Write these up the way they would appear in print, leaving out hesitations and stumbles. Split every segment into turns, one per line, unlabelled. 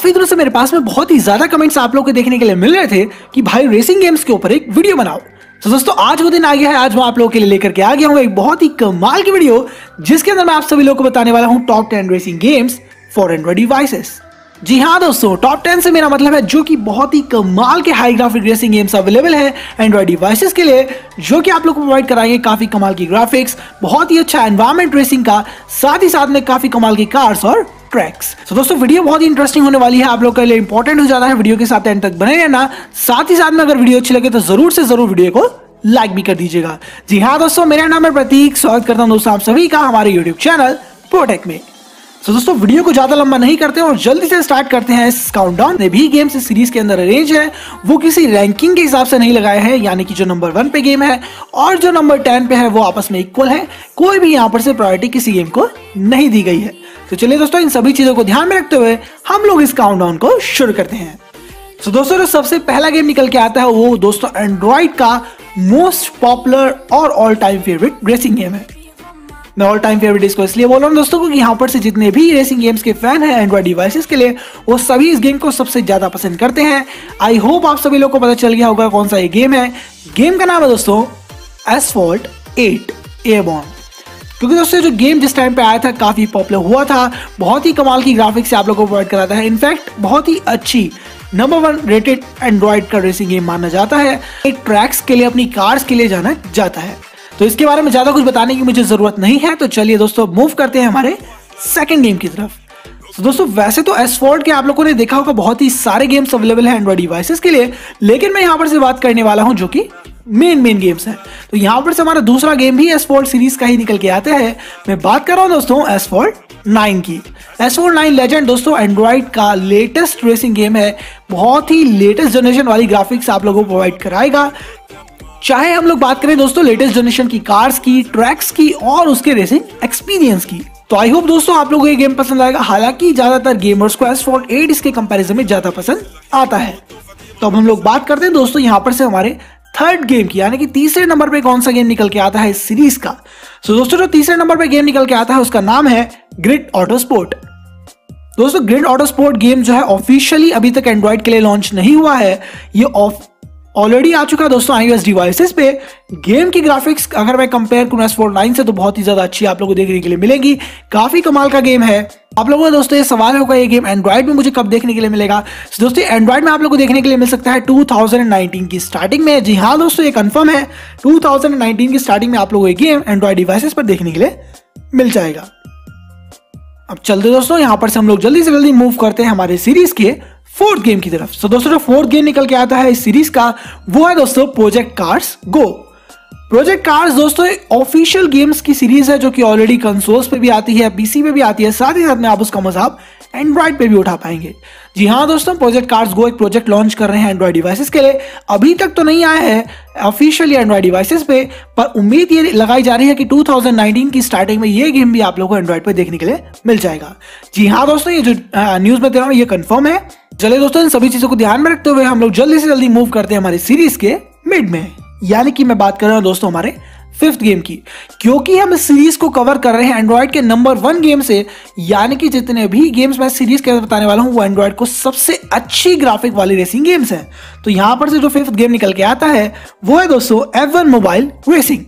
काफी दिनों से मेरे पास में बहुत ही ज्यादा कमेंट्स आप लोगों को देखने के लिए मिल रहे थे कि भाई रेसिंग गेम्स के ऊपर एक वीडियो बनाओ। तो दोस्तों आज वो दिन आ गया है, आज मैं आप लोगों के लिए लेकर के आ गया हूँ एक बहुत ही कमाल की वीडियो जिसके अंदर मैं आप सभी लोगों को बताने वाला हूँ top 10 racing games for Android devices. जी हाँ दोस्तों, टॉप 10 से मेरा मतलब है जो कि बहुत ही कमाल के high graphic racing games available है एंड्रॉइड डिवाइसेस के लिए, जो कि आप लोग को प्रोवाइड कराएंगे काफी कमाल की ग्राफिक्स, बहुत ही अच्छा एनवायरनमेंट रेसिंग का, साथ ही साथ में काफी कमाल की कार्स और ट्रैक्स। तो दोस्तों वीडियो बहुत ही इंटरेस्टिंग होने वाली है, आप लोग के लिए इंपॉर्टेंट हो जाता है वीडियो के साथ एंड तक बने रहना। साथ ही साथ में अगर वीडियो अच्छी लगे तो जरूर से जरूर वीडियो को लाइक भी कर दीजिएगा। जी हाँ दोस्तों, मेरा नाम है प्रतीक, स्वागत करता हूँ दोस्तों आप सभी का हमारे यूट्यूब चैनल प्रोटेक में। तो दोस्तों वीडियो को ज्यादा लंबा नहीं करते और जल्दी से स्टार्ट करते हैं इस काउंटडाउन। भी गेम्स इस सीरीज के अंदर अरेंज है वो किसी रैंकिंग के हिसाब से नहीं लगाए हैं, यानी कि जो नंबर 1 पे गेम है और जो नंबर 10 पे है वो आपस में इक्वल है, कोई भी यहाँ पर से प्रायोरिटी किसी गेम को नहीं दी गई है। तो चलिए दोस्तों इन सभी चीजों को ध्यान में रखते हुए हम लोग इस काउंटडाउन को शुरू करते हैं। तो दोस्तों जो सबसे पहला गेम निकल के आता है वो दोस्तों एंड्रॉइड का मोस्ट पॉपुलर और all time favourite racing game है। मैं ऑल टाइम फेवरेट इसको इसलिए बोल रहा हूँ दोस्तों क्योंकि यहाँ पर से जितने भी रेसिंग गेम्स के फैन हैं एंड्रॉइड डिवाइसेस के लिए वो सभी इस गेम को सबसे ज्यादा पसंद करते हैं। आई होप आप सभी लोग को पता चल गया होगा कौन सा ये गेम है। गेम का नाम है दोस्तों एसफॉल्ट 8 एयरबॉर्न। क्योंकि दोस्तों जो गेम जिस टाइम पे आया था काफी पॉपुलर हुआ था, बहुत ही कमाल की ग्राफिक्स से आप लोगों को प्रोवाइड कराता है। इनफैक्ट बहुत ही अच्छी नंबर 1 रेटेड एंड्रॉइड का रेसिंग गेम माना जाता है। एक ट्रैक्स के लिए, अपनी कार्स के लिए जाना जाता है। तो इसके बारे में ज्यादा कुछ बताने की मुझे जरूरत नहीं है, तो चलिए दोस्तों मूव करते हैं हमारे सेकंड गेम की तरफ। तो दोस्तों वैसे तो एसफॉल्ट के आप लोगों ने देखा होगा बहुत ही सारे गेम्स अवेलेबल हैं एंड्रॉइड डिवाइसेस के लिए, लेकिन मैं यहाँ पर से बात करने वाला हूँ जो कि मेन गेम्स है। तो यहाँ पर से हमारा दूसरा गेम भी एसफॉल्ट सीरीज का ही निकल के आता है। मैं बात कर रहा हूँ दोस्तों एसफॉल्ट 9 की। एसफॉल्ट 9 लेजेंड दोस्तों एंड्रॉइड का लेटेस्ट रेसिंग गेम है, बहुत ही लेटेस्ट जनरेशन वाली ग्राफिक्स आप लोगों को प्रोवाइड कराएगा। चाहे हम लोग बात करें दोस्तों लेटेस्ट जनरेशन की कार्स की, ट्रैक्स की और उसके रेसिंग एक्सपीरियंस की। तो आई होप दोस्तों आप लोगों को ये गेम पसंद आएगा। हालांकि ज्यादातर गेमर्स को एसफॉल्ट 8 इसके कंपैरिजन में ज्यादा पसंद आता है। तो अब हम लोग बात करते हैं दोस्तों यहाँ पर से हमारे थर्ड गेम की, यानी कि तीसरे नंबर पे कौन सा गेम निकल के आता है इस सीरीज का। तो दोस्तों जो तीसरे नंबर पे गेम निकल के आता है उसका नाम है ग्रिड ऑटो स्पोर्ट। दोस्तों ग्रिड ऑटो स्पोर्ट गेम जो है ऑफिशियली अभी तक एंड्रॉइड के लिए लॉन्च नहीं हुआ है, ये ऑलरेडी आ चुका है दोस्तों iOS डिवाइसेस पे। गेम की ग्राफिक्स अगर मैं कंपेयर करूं एसफॉल्ट 9 से तो बहुत ही ज्यादा अच्छी आप लोगों को देखने के लिए मिलेगी। काफी कमाल का गेम है। आप लोगों को दोस्तों ये सवाल होगा ये गेम एंड्रॉइड में मुझे कब देखने के लिए मिलेगा। तो दोस्तों एंड्रॉइड में आप लोगों को देखने के लिए मिल सकता है 2019 की स्टार्टिंग में। जी हाँ दोस्तों ये कंफर्म है, 2019 की स्टार्टिंग में आप लोगों को ये गेम एंड्रॉइड डिवाइसेस पर देखने के लिए मिल जाएगा। अब चलते दोस्तों यहाँ पर से हम लोग जल्दी से जल्दी मूव करते हैं हमारे सीरीज के फोर्थ गेम की तरफ। तो दोस्तों जो फोर्थ गेम निकल के आता है इस सीरीज का वो है दोस्तों Project Cars Go. Project Cars दोस्तों एक ऑफिशियल गेम्स की सीरीज है जो कि ऑलरेडी कंसोल्स पे भी आती है, पीसी पे भी आती है, साथ ही साथ में आप उसका मजा आप एंड्रॉइड पे भी उठा पाएंगे। जी हाँ दोस्तों, प्रोजेक्ट कार्स गो एक प्रोजेक्ट लॉन्च कर रहे हैं एंड्रॉइड डिवाइसेस के लिए। अभी तक तो नहीं आया है ऑफिशियली एंड्रॉइड डिवाइसेस पे, पर उम्मीद ये लगाई जा रही है कि 2019 की स्टार्टिंग में ये गेम भी आप लोगों को एंड्रॉइड पे देखने के लिए मिल जाएगा। जी हाँ दोस्तों, ये जो न्यूज में दे रहा हूँ ये कंफर्म है। चलिए दोस्तों इन सभी चीजों को ध्यान में रखते हुए हम लोग जल्दी से जल्दी मूव करते हैं हमारी सीरीज के मिड में, यानी कि मैं बात कर रहा हूं दोस्तों हमारे फिफ्थ गेम की। क्योंकि हम इस सीरीज को कवर कर रहे हैं एंड्रॉइड के नंबर 1 गेम से, यानी कि जितने भी गेम्स मैं सीरीज के बताने वाला हूं वो एंड्रॉइड को सबसे अच्छी ग्राफिक वाली रेसिंग गेम्स हैं। तो यहां पर से जो फिफ्थ गेम निकल के आता है वो है दोस्तों F1 Mobile Racing.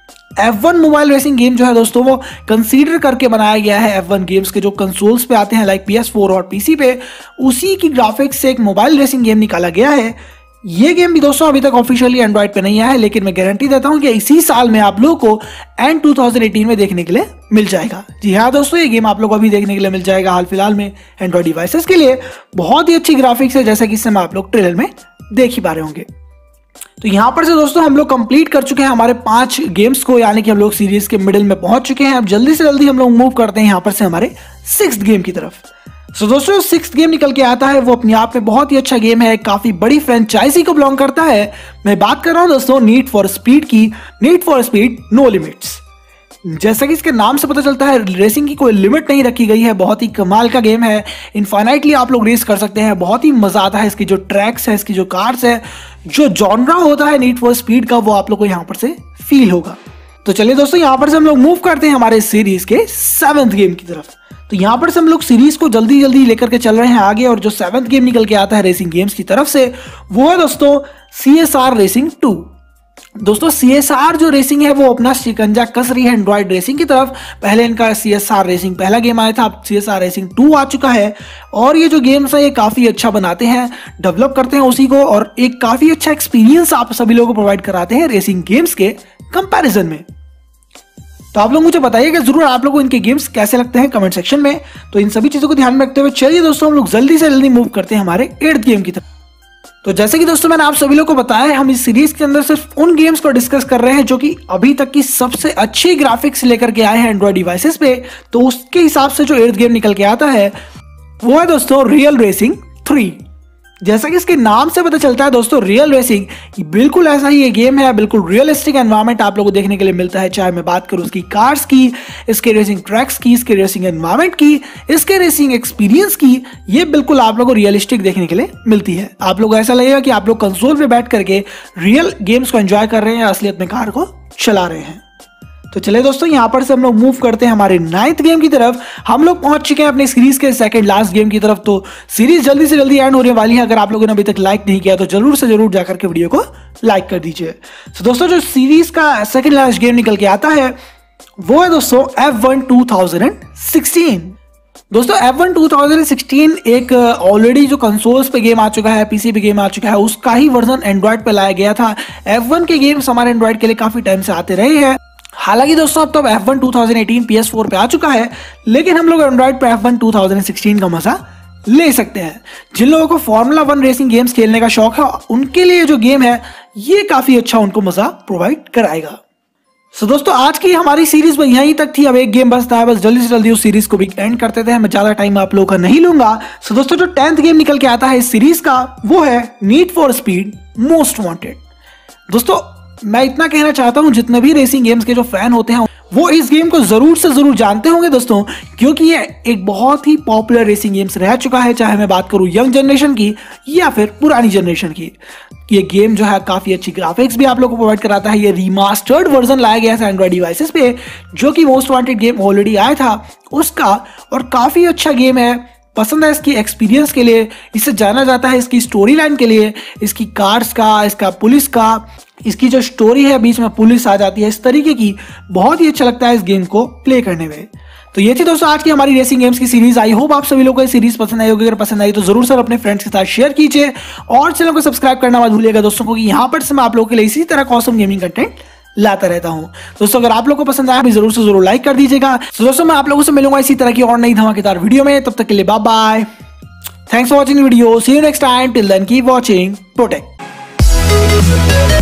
F1 Mobile Racing game जो है दोस्तों वो कंसीडर करके बनाया गया है F1 गेम्स के जो कंसोल्स पे आते हैं लाइक PS4 और PC पे, उसी की ग्राफिक्स से एक मोबाइल रेसिंग गेम निकाला गया है। ये गेम भी दोस्तों अभी तक ऑफिशियली एंड्रॉइड पे नहीं आया है, लेकिन मैं गारंटी देता हूं कि इसी साल में आप लोगों को एंड 2018 में देखने के लिए मिल जाएगा। जी हाँ दोस्तों, ये गेम आप लोग को अभी देखने के लिए मिल जाएगा हाल फिलहाल में एंड्रॉइड डिवाइसेस के लिए। बहुत ही अच्छी ग्राफिक्स है जैसा कि इस समय आप लोग ट्रेलर में देख ही पा रहे होंगे। तो यहाँ पर से दोस्तों हम लोग कंप्लीट कर चुके हैं हमारे 5 गेम्स को, यानी कि हम लोग सीरीज के मिडिल में पहुंच चुके हैं। अब जल्दी से जल्दी हम लोग मूव करते हैं यहाँ पर से हमारे 6th गेम की तरफ। तो दोस्तों 6th गेम निकल के आता है वो अपने आप में बहुत ही अच्छा गेम है, काफी बड़ी फ्रेंचाइजी को बिलोंग करता है। मैं बात कर रहा हूं दोस्तों नीड फॉर स्पीड की। Need for Speed No Limits. जैसा कि इसके नाम से पता चलता है रेसिंग की कोई लिमिट नहीं रखी गई है। बहुत ही कमाल का गेम है, इनफाइनाइटली आप लोग रेस कर सकते हैं। बहुत ही मजा आता है, इसकी जो ट्रैक्स है, इसकी जो कार्स है, जो जॉनरा होता है नीड फॉर स्पीड का वो आप लोग को यहाँ पर से फील होगा। तो चलिए दोस्तों यहाँ पर से हम लोग मूव करते हैं हमारे सीरीज के 7th गेम की तरफ। तो यहाँ पर से हम लोग सीरीज को जल्दी जल्दी लेकर के चल रहे हैं आगे, और जो 7th गेम निकल के आता है रेसिंग गेम्स की तरफ से वो है दोस्तों CSR रेसिंग 2। दोस्तों CSR जो रेसिंग है वो अपना शिकंजा कस रही है एंड्रॉइड रेसिंग की तरफ। पहले इनका CSR रेसिंग पहला गेम आया था, अब CSR रेसिंग 2 आ चुका है, और ये जो गेम्स है ये काफी अच्छा बनाते हैं, डेवलप करते हैं उसी को, और एक काफी अच्छा एक्सपीरियंस आप सभी लोगों को प्रोवाइड कराते हैं रेसिंग गेम्स के कंपैरिजन में। तो आप लोग मुझे बताइएगा जरूर आप लोगों को इनके गेम्स कैसे लगते हैं कमेंट सेक्शन में। तो इन सभी चीजों को ध्यान में रखते हुए चलिए दोस्तों हम लोग जल्दी से जल्दी मूव करते हैं हमारे 8th गेम की तरफ। तो जैसे कि दोस्तों मैंने आप सभी लोगों को बताया है, हम इस सीरीज के अंदर सिर्फ उन गेम्स को डिस्कस कर रहे हैं जो कि अभी तक की सबसे अच्छी ग्राफिक्स लेकर के आए हैं एंड्रॉइड डिवाइसेस पे। तो उसके हिसाब से जो 8th गेम निकल के आता है वो है दोस्तों रियल रेसिंग 3। जैसा कि इसके नाम से पता चलता है दोस्तों, रियल रेसिंग बिल्कुल ऐसा ही ये गेम है, बिल्कुल रियलिस्टिक एनवायरनमेंट आप लोगों को देखने के लिए मिलता है। चाहे मैं बात करूं उसकी कार्स की, इसके रेसिंग ट्रैक्स की, इसके रेसिंग एनवायरनमेंट की, इसके रेसिंग एक्सपीरियंस की, ये बिल्कुल आप लोगों को रियलिस्टिक देखने के लिए मिलती है। आप लोग ऐसा लगेगा कि आप लोग कंसोल पे बैठ करके रियल गेम्स को एंजॉय कर रहे हैं, असलियत में कार को चला रहे हैं। तो चले दोस्तों यहाँ पर से हम लोग मूव करते हैं हमारे 9th गेम की तरफ। हम लोग पहुंच चुके हैं अपनी सीरीज के सेकंड लास्ट गेम की तरफ। तो सीरीज जल्दी से जल्दी एंड होने वाली है। अगर आप लोगों ने अभी तक लाइक नहीं किया तो जरूर से जरूर जाकर के वीडियो को लाइक कर दीजिए। तो दोस्तों जो सीरीज का सेकंड लास्ट गेम निकल के आता है वो है दोस्तों F1 2016। दोस्तों F1 2016 एक ऑलरेडी जो कंसोल्स पे गेम आ चुका है, पीसी पे गेम आ चुका है, उसका ही वर्जन एंड्रॉइड पे लाया गया था। F1 के गेम्स हमारे एंड्रॉइड के लिए काफी टाइम से आते रहे हैं। हालांकि दोस्तों अब तो F1 2018 PS4 पे आ चुका है, लेकिन हम लोग एंड्रॉइड पे F1 2016 का मजा ले सकते हैं। जिन लोगों को फॉर्मूला 1 रेसिंग गेम्स खेलने का शौक है उनके लिए जो गेम है ये काफी अच्छा उनको मजा प्रोवाइड कराएगा। सो दोस्तों आज की हमारी सीरीज में यहीं तक थी। अब एक गेम बचता है, बस जल्दी से जल्दी उस सीरीज को भी एंड करते थे। मैं ज्यादा टाइम आप लोगों का नहीं लूंगा। सो दोस्तों जो 10th गेम निकल के आता है इस सीरीज का वो है Need for Speed Most Wanted. दोस्तों मैं इतना कहना चाहता हूं, जितने भी रेसिंग गेम्स के जो फैन होते हैं वो इस गेम को जरूर से जरूर जानते होंगे दोस्तों, क्योंकि ये एक बहुत ही पॉपुलर रेसिंग गेम्स रह चुका है। चाहे मैं बात करूं यंग जनरेशन की या फिर पुरानी जनरेशन की, ये गेम जो है काफी अच्छी ग्राफिक्स भी आप लोगों को प्रोवाइड कराता है। ये रिमास्टर्ड वर्जन लाया गया था एंड्रॉइड डिवाइसेस पे, जो कि मोस्ट वांटेड गेम ऑलरेडी आया था उसका, और काफी अच्छा गेम है। पसंद है इसकी एक्सपीरियंस के लिए, इसे जाना जाता है इसकी स्टोरी लाइन के लिए, इसकी कार्स का, इसका पुलिस का, इसकी जो स्टोरी है बीच में पुलिस आ जाती है, इस तरीके की बहुत ही अच्छा लगता है इस गेम को प्ले करने में। तो ये थी दोस्तों आज की हमारी रेसिंग गेम्स की सीरीज। आई होप आप सभी लोगों को ये सीरीज पसंद आई होगी। अगर पसंद आई तो जरूर सर अपने फ्रेंड्स के साथ शेयर कीजिए, और चैनल को सब्सक्राइब करना मत भूलिएगा दोस्तों, क्योंकि यहाँ पर से मैं आप लोगों के लिए इसी तरह का ऑसम गेमिंग कंटेंट लाता रहता हूं। दोस्तों अगर आप लोगों को पसंद आया भी जरूर से जरूर लाइक कर दीजिएगा। तो दोस्तों मैं आप लोगों से मिलूंगा इसी तरह की और नई धमाकेदार वीडियो में। तब तक के लिए bye bye, thanks for watching video, see you next time, till then keep watching, protect.